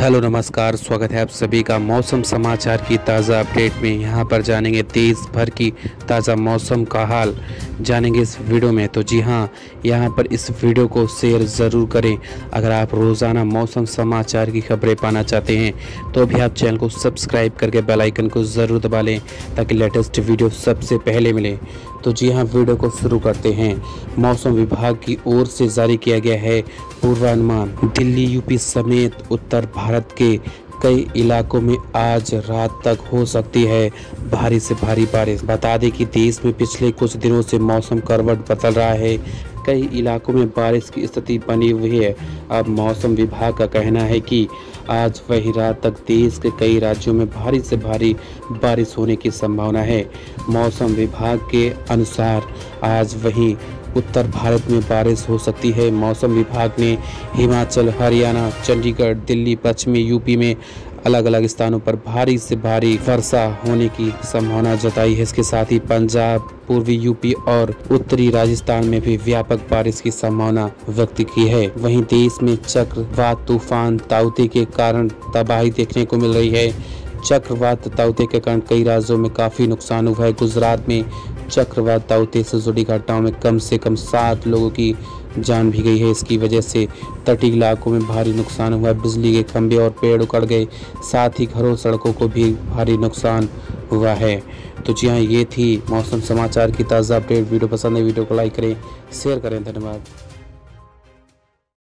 Hello नमस्कार, स्वागत है आप सभी का मौसम समाचार की ताज़ा अपडेट में। यहाँ पर जानेंगे देश भर की ताज़ा मौसम का हाल जानेंगे इस वीडियो में। तो जी हाँ, यहाँ पर इस वीडियो को शेयर ज़रूर करें। अगर आप रोज़ाना मौसम समाचार की खबरें पाना चाहते हैं तो अभी आप चैनल को सब्सक्राइब करके बेल आइकन को ज़रूर दबा लें ताकि लेटेस्ट वीडियो सबसे पहले मिले। तो जी हाँ, वीडियो को शुरू करते हैं। मौसम विभाग की ओर से जारी किया गया है पूर्वानुमान। दिल्ली, यूपी समेत उत्तर भारत के कई इलाकों में आज रात तक हो सकती है भारी से भारी बारिश। बता दें कि देश में पिछले कुछ दिनों से मौसम करवट बदल रहा है। कई इलाकों में बारिश की स्थिति बनी हुई है। अब मौसम विभाग का कहना है कि आज वही रात तक देश के कई राज्यों में भारी से भारी बारिश होने की संभावना है। मौसम विभाग के अनुसार आज वहीं उत्तर भारत में बारिश हो सकती है। मौसम विभाग ने हिमाचल, हरियाणा, चंडीगढ़, दिल्ली, पश्चिमी यूपी में अलग अलग स्थानों पर भारी से भारी वर्षा होने की संभावना जताई है। इसके साथ ही पंजाब, पूर्वी यूपी और उत्तरी राजस्थान में भी व्यापक बारिश की संभावना व्यक्त की है। वहीं देश में चक्रवात तूफान ताउते के कारण तबाही देखने को मिल रही है। चक्रवात ताउते के कारण कई राज्यों में काफी नुकसान हुआ है। गुजरात में चक्रवात ताउते से जुड़ी घटनाओं में कम से कम 7 लोगों की जान भी गई है। इसकी वजह से तटीय इलाकों में भारी नुकसान हुआ। बिजली के खंभे और पेड़ उखड़ गए, साथ ही घरों सड़कों को भी भारी नुकसान हुआ है। तो जी हाँ, ये थी मौसम समाचार की ताज़ा अपडेट। वीडियो पसंद है वीडियो को लाइक करें, शेयर करें। धन्यवाद।